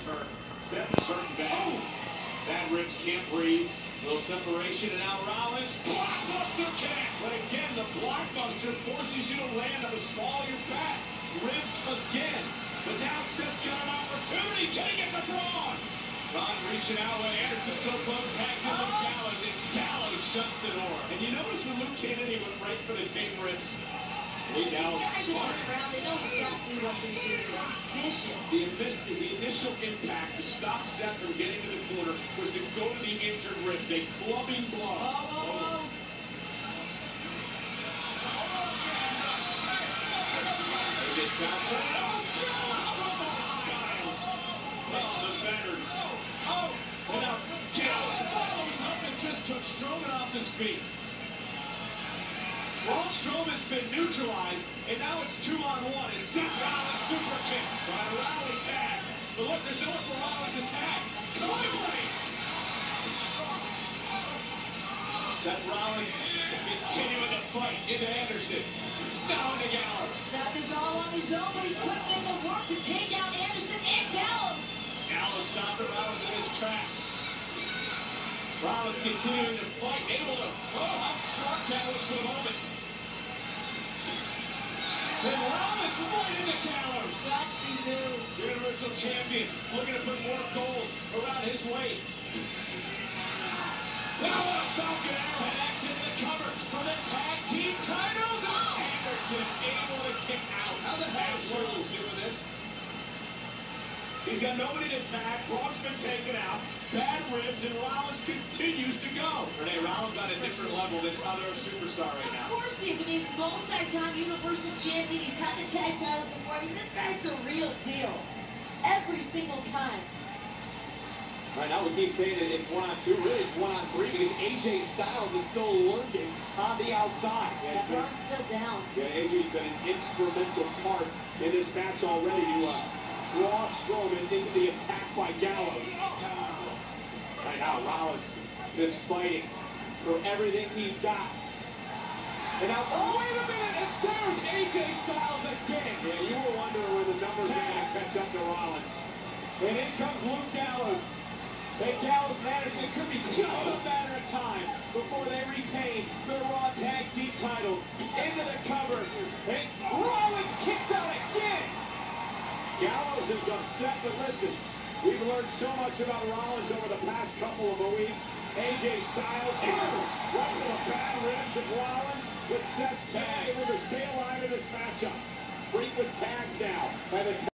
hurt. Seth is hurting bad. Bad ribs, can't breathe. Little separation, and now Rollins. Blockbuster kicks! But again, the blockbuster forces you to land on the small of your back. Ribs again. But now Seth's got an opportunity. Can he get the Braun? Braun reaching out when Anderson's so close, tags in with Gallows, and Gallows shuts the door. And you notice when Luke came in, he went right for the tape ribs. Luke Gallows is smart. They know exactly what they're doing. Vicious. The initial impact to stop Seth from getting to the corner was to go to the injured ribs, a clubbing blow. AJ Styles trying to... the veteran. And now Gallows follows up and just took Strowman off his feet. Braun Strowman's been neutralized, and now it's 2-on-1. And Seth Rollins super kick by a rally tag. But look, there's no one for Rollins to tag. Swiftly! Seth Rollins continuing to fight into Anderson. Now into Gallows. Seth is all on his own, but he's putting in the work to take out Anderson and Gallows. Gallows stopping Rollins in his tracks. Rollins continuing to fight, able to outsmart Gallows for the moment. And Rollins right into Gallows. Gutsy move. Universal Champion looking to put more gold around his waist. Now a Falcon Arrow connects into the cover for the tag team titles. Anderson able to kick out. How the heck is Rollins doing this? He's got nobody to tag. Braun's been taken out. Bad ribs, and Rollins continues to go. Renee, Rollins on a different level than other superstar right now. Of course he is. I mean, he's multi-time Universal Champion. He's had the tag titles before. I mean, this guy's the real deal. Every single time. Right now we keep saying that it's 1-on-2. Really, it's 1-on-3 because AJ Styles is still lurking on the outside. Yeah, Braun's still down. Yeah, AJ's been an instrumental part in this match already to draw Strowman into the attack by Gallows. Right now, Rollins just fighting for everything he's got. And now, oh, wait a minute, and there's AJ Styles again. Yeah, you were wondering where the numbers are going to catch up to Rollins. And in comes Luke Gallows. And Gallows and Anderson could be just a matter of time before they retain their Raw Tag Team titles. Into the cover, and Rollins kicks out again. Gallows is upset, but listen, we've learned so much about Rollins over the past couple of weeks. AJ Styles, right to the bad ribs of Rollins, but Seth able to stay alive in this matchup. Frequent tags now by the